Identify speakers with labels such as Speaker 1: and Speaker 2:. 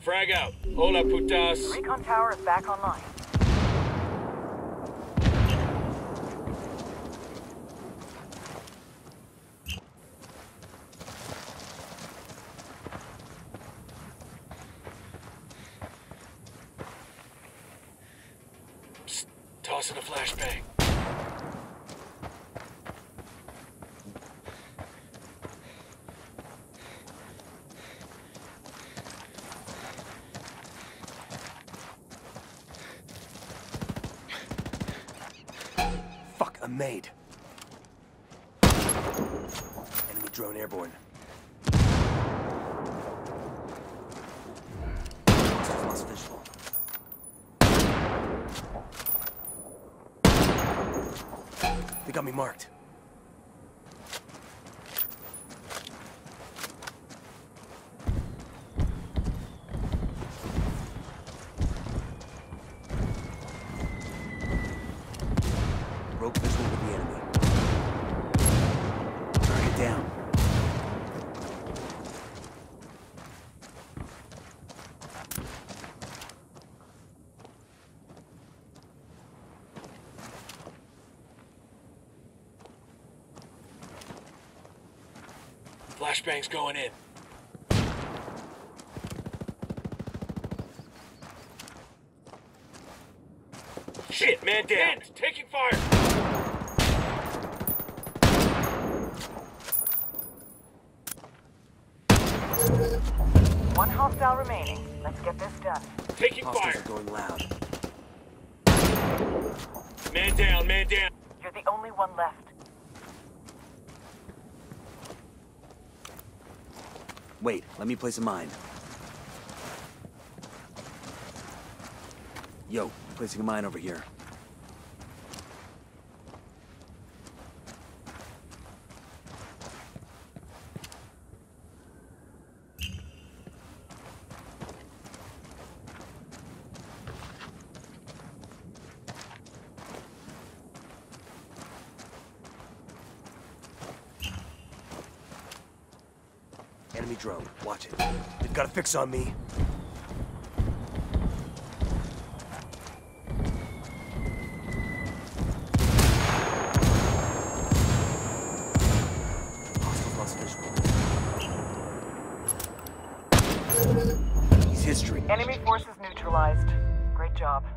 Speaker 1: Frag out. Hola, putas.
Speaker 2: Recon tower is back online.
Speaker 1: Psst. Tossing a flashbang.
Speaker 3: I'm made. Enemy drone airborne. Lost visual. They got me marked. Broke visual with the enemy. Target down.
Speaker 1: Flashbang's going in. Shit, man down. Taking fire.
Speaker 2: One hostile remaining. Let's get this done.
Speaker 1: Taking
Speaker 3: Hostiles
Speaker 1: fire.
Speaker 3: are going loud.
Speaker 1: Man down, man down.
Speaker 2: You're the only one left.
Speaker 3: Wait, let me place a mine. Yo, placing a mine over here. Enemy drone. Watch it. They've got a fix on me. Hostiles lost visual. He's history.
Speaker 2: Enemy forces neutralized. Great job.